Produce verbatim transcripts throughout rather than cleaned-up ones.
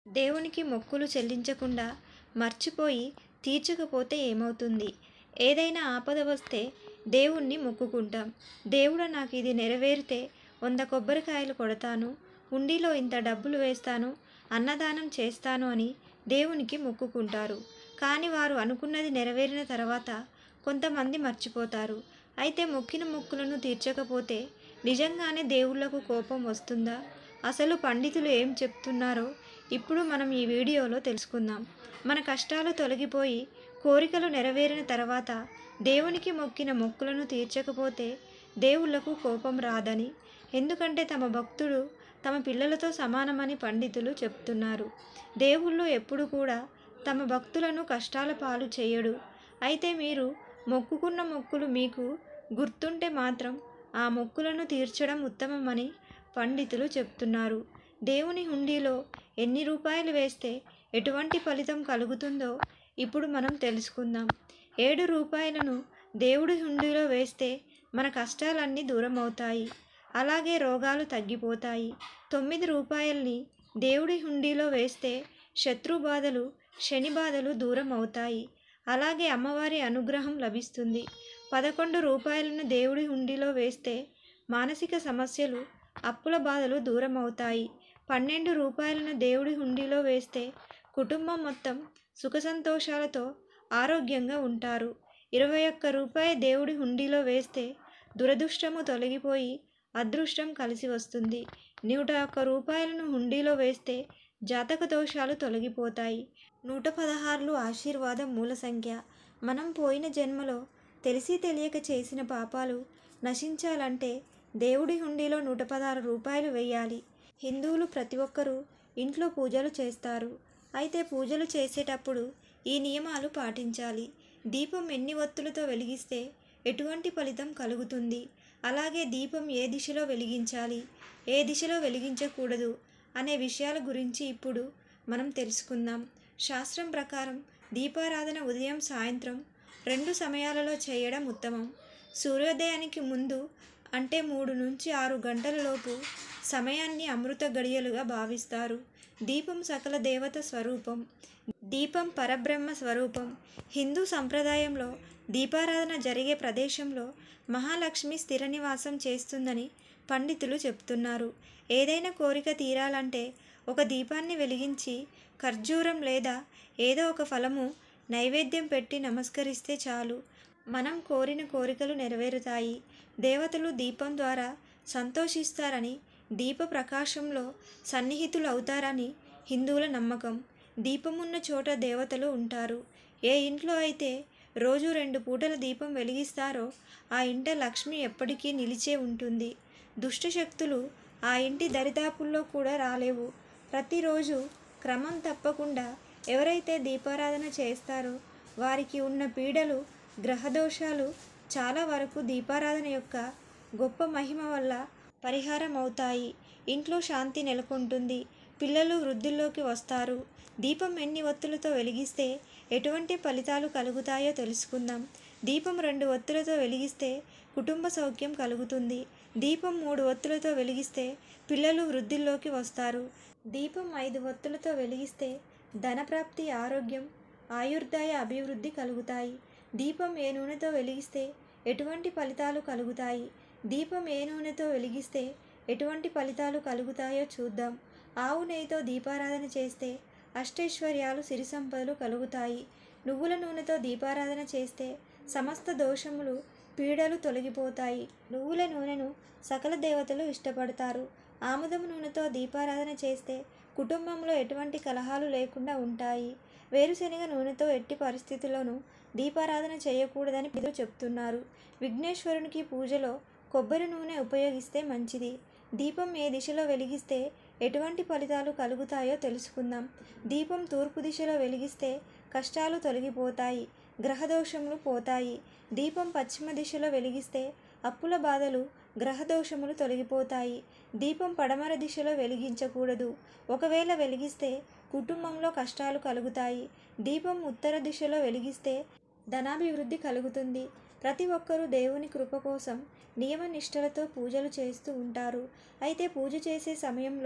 దేవునికి మొక్కులు చెల్లించకుండా మర్చిపోయి తీర్చకపోతే ఏమవుతుంది? ఏదైనా ఆపద వస్తే దేవుణ్ణి మొక్కుకుంటాం. దేవుడా నాకు ఇది నెరవేరితే వంద కొబ్బరికాయలు కొడతాను, హుండీలో ఇంత డబ్బులు వేస్తాను, అన్నదానం చేస్తాను అని దేవునికి మొక్కుకుంటారు. కానీ వారు అనుకున్నది నెరవేరిన తర్వాత కొంతమంది మర్చిపోతారు. అయితే మొక్కిన మొక్కులను తీర్చకపోతే నిజంగానే దేవుళ్లకు కోపం వస్తుందా? అసలు పండితులు ఏం చెప్తున్నారో ఇప్పుడు మనం ఈ వీడియోలో తెలుసుకుందాం. మన కష్టాలు తొలగిపోయి కోరికలు నెరవేరిన తర్వాత దేవునికి మొక్కిన మొక్కులను తీర్చకపోతే దేవుళ్లకు కోపం రాదని, ఎందుకంటే తమ భక్తుడు తమ పిల్లలతో సమానమని పండితులు చెప్తున్నారు. దేవుళ్ళు ఎప్పుడు కూడా తమ భక్తులను కష్టాల పాలు చేయడు. అయితే మీరు మొక్కుకున్న మొక్కులు మీకు గుర్తుంటే మాత్రం ఆ మొక్కులను తీర్చడం ఉత్తమమని పండితులు చెప్తున్నారు. దేవుని హుండీలో ఎన్ని రూపాయలు వేస్తే ఎటువంటి ఫలితం కలుగుతుందో ఇప్పుడు మనం తెలుసుకుందాం. ఏడు రూపాయలను దేవుడి హుండీలో వేస్తే మన కష్టాలన్నీ దూరం అవుతాయి, అలాగే రోగాలు తగ్గిపోతాయి. తొమ్మిది రూపాయల్ని దేవుడి హుండీలో వేస్తే శత్రు బాధలు, శని బాధలు దూరం అవుతాయి, అలాగే అమ్మవారి అనుగ్రహం లభిస్తుంది. పదకొండు రూపాయలను దేవుడి హుండీలో వేస్తే మానసిక సమస్యలు, అప్పుల బాధలు దూరం అవుతాయి. పన్నెండు రూపాయలను దేవుడి హుండీలో వేస్తే కుటుంబం మొత్తం సుఖ సంతోషాలతో ఆరోగ్యంగా ఉంటారు. ఇరవై ఒక్క రూపాయి దేవుడి హుండీలో వేస్తే దురదృష్టము తొలగిపోయి అదృష్టం కలిసి వస్తుంది. నూట ఒక్క రూపాయలను హుండీలో వేస్తే జాతక దోషాలు తొలగిపోతాయి. నూట పదహారులు ఆశీర్వాదం మూల సంఖ్య. మనం పోయిన జన్మలో తెలిసి తెలియక చేసిన పాపాలు నశించాలంటే దేవుడి హుండీలో నూట పదహారు రూపాయలు వేయాలి. హిందువులు ప్రతి ఒక్కరూ ఇంట్లో పూజలు చేస్తారు. అయితే పూజలు చేసేటప్పుడు ఈ నియమాలు పాటించాలి. దీపం ఎన్ని ఒత్తులతో వెలిగిస్తే ఎటువంటి ఫలితం కలుగుతుంది, అలాగే దీపం ఏ దిశలో వెలిగించాలి, ఏ దిశలో వెలిగించకూడదు అనే విషయాల గురించి ఇప్పుడు మనం తెలుసుకుందాం. శాస్త్రం ప్రకారం దీపారాధన ఉదయం, సాయంత్రం రెండు సమయాలలో చేయడం ఉత్తమం. సూర్యోదయానికి ముందు అంటే మూడు నుంచి ఆరు గంటల లోపు సమయాన్ని అమృత గడియలుగా భావిస్తారు. దీపం సకల దేవత స్వరూపం. దీపం పరబ్రహ్మ స్వరూపం. హిందూ సంప్రదాయంలో దీపారాధన జరిగే ప్రదేశంలో మహాలక్ష్మి స్థిర నివాసం చేస్తుందని పండితులు చెప్తున్నారు. ఏదైనా కోరిక తీరాలంటే ఒక దీపాన్ని వెలిగించి ఖర్జూరం లేదా ఏదో ఒక ఫలము నైవేద్యం పెట్టి నమస్కరిస్తే చాలు, మనం కోరిన కోరికలు నెరవేరుతాయి. దేవతలు దీపం ద్వారా సంతోషిస్తారని, దీప ప్రకాశంలో సన్నిహితులు అవుతారని హిందువుల నమ్మకం. దీపమున్న చోట దేవతలు ఉంటారు. ఏ ఇంట్లో అయితే రోజు రెండు పూటల దీపం వెలిగిస్తారో ఆ ఇంట లక్ష్మి ఎప్పటికీ నిలిచే ఉంటుంది. దుష్ట శక్తులు ఆ ఇంటి దరిదాపుల్లో కూడా రాలేవు. ప్రతిరోజు క్రమం తప్పకుండా ఎవరైతే దీపారాధన చేస్తారో వారికి ఉన్న పీడలు, గ్రహదోషాలు చాలా వరకు దీపారాధన యొక్క గొప్ప మహిమ వల్ల పరిహారం అవుతాయి. ఇంట్లో శాంతి నెలకొంటుంది. పిల్లలు వృద్ధిలోకి వస్తారు. దీపం ఎన్ని ఒత్తులతో వెలిగిస్తే ఎటువంటి ఫలితాలు కలుగుతాయో తెలుసుకుందాం. దీపం రెండు ఒత్తులతో వెలిగిస్తే కుటుంబ సౌఖ్యం కలుగుతుంది. దీపం మూడు ఒత్తులతో వెలిగిస్తే పిల్లలు వృద్ధిలోకి వస్తారు. దీపం ఐదు ఒత్తులతో వెలిగిస్తే ధనప్రాప్తి, ఆరోగ్యం, ఆయుర్దాయ అభివృద్ధి కలుగుతాయి. దీపం ఏ నూనెతో వెలిగిస్తే ఎటువంటి ఫలితాలు కలుగుతాయి, దీపం ఏ నూనెతో వెలిగిస్తే ఎటువంటి ఫలితాలు కలుగుతాయో చూద్దాం. ఆవు నెయ్యితో దీపారాధన చేస్తే అష్టైశ్వర్యాలు, సిరి సంపదలు కలుగుతాయి. నువ్వుల నూనెతో దీపారాధన చేస్తే సమస్త దోషములు, పీడలు తొలగిపోతాయి. నువ్వుల నూనెను సకల దేవతలు ఇష్టపడతారు. ఆముదం నూనెతో దీపారాధన చేస్తే కుటుంబంలో ఎటువంటి కలహాలు లేకుండా ఉంటాయి. వేరుశెనగ నూనెతో ఎట్టి పరిస్థితుల్లోనూ దీపారాధన చేయకూడదని పెద్దలు చెప్తున్నారు. విఘ్నేశ్వరునికి పూజలో కొబ్బరి నూనె ఉపయోగిస్తే మంచిది. దీపం ఏ దిశలో వెలిగిస్తే ఎటువంటి ఫలితాలు కలుగుతాయో తెలుసుకుందాం. దీపం తూర్పు దిశలో వెలిగిస్తే కష్టాలు తొలగిపోతాయి, గ్రహదోషములు పోతాయి. దీపం పశ్చిమ దిశలో వెలిగిస్తే అప్పుల బాధలు, గ్రహదోషములు తొలగిపోతాయి. దీపం పడమర దిశలో వెలిగించకూడదు. ఒకవేళ వెలిగిస్తే కుటుంబంలో కష్టాలు కలుగుతాయి. దీపం ఉత్తర దిశలో వెలిగిస్తే ధనాభివృద్ధి కలుగుతుంది. ప్రతి ఒక్కరూ దేవుని కృప కోసం నియమ నిష్టలతో పూజలు చేస్తూ ఉంటారు. అయితే పూజ చేసే సమయంలో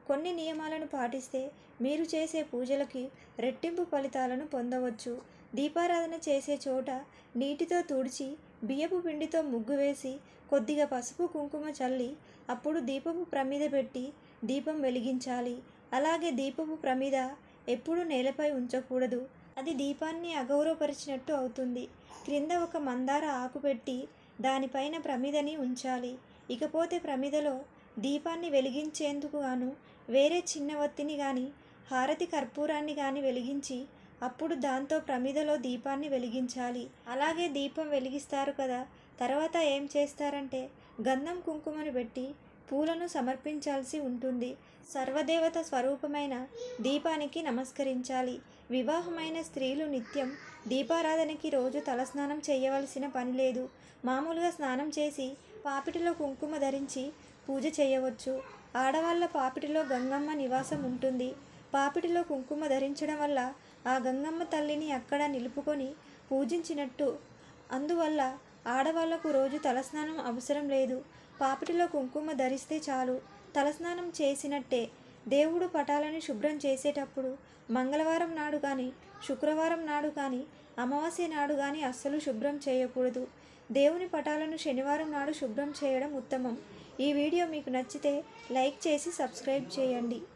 కొన్ని నియమాలను పాటిస్తే మీరు చేసే పూజలకి రెట్టింపు ఫలితాలను పొందవచ్చు. దీపారాధన చేసే చోట నీటితో తుడిచి బియ్యపు పిండితో ముగ్గు వేసి కొద్దిగా పసుపు కుంకుమ చల్లి అప్పుడు దీపపు ప్రమిద పెట్టి దీపం వెలిగించాలి. అలాగే దీపపు ప్రమిద ఎప్పుడూ నేలపై ఉంచకూడదు. అది దీపాన్ని అగౌరవపరిచినట్టు అవుతుంది. క్రింద ఒక మందార ఆకు పెట్టి దానిపైన ప్రమిదని ఉంచాలి. ఇకపోతే ప్రమిదలో దీపాన్ని వెలిగించేందుకు గాను వేరే చిన్న ఒత్తిని కానీ హారతి కర్పూరాన్ని కానీ వెలిగించి అప్పుడు దాంతో ప్రమిదలో దీపాన్ని వెలిగించాలి. అలాగే దీపం వెలిగిస్తారు కదా, తర్వాత ఏం చేస్తారంటే గంధం కుంకుమను పెట్టి పూలను సమర్పించాల్సి ఉంటుంది. సర్వదేవత స్వరూపమైన దీపానికి నమస్కరించాలి. వివాహమైన స్త్రీలు నిత్యం దీపారాధనకి రోజు తలస్నానం చేయవలసిన పని లేదు. మామూలుగా స్నానం చేసి పాపిటిలో కుంకుమ ధరించి పూజ చేయవచ్చు. ఆడవాళ్ళ పాపిటిలో గంగమ్మ నివాసం ఉంటుంది. పాపిటిలో కుంకుమ ధరించడం వల్ల ఆ గంగమ్మ తల్లిని అక్కడ నిలుపుకొని పూజించినట్టు. అందువల్ల ఆడవాళ్లకు రోజు తలస్నానం అవసరం లేదు. పాపిటిలో కుంకుమ ధరిస్తే చాలు, తలస్నానం చేసినట్టే. దేవుడు పటాలను శుభ్రం చేసేటప్పుడు మంగళవారం నాడు కానీ శుక్రవారం నాడు కానీ అమావాస్య నాడు కానీ అస్సలు శుభ్రం చేయకూడదు. దేవుని పటాలను శనివారం నాడు శుభ్రం చేయడం ఉత్తమం. ఈ వీడియో మీకు నచ్చితే లైక్ చేసి సబ్స్క్రైబ్ చేయండి.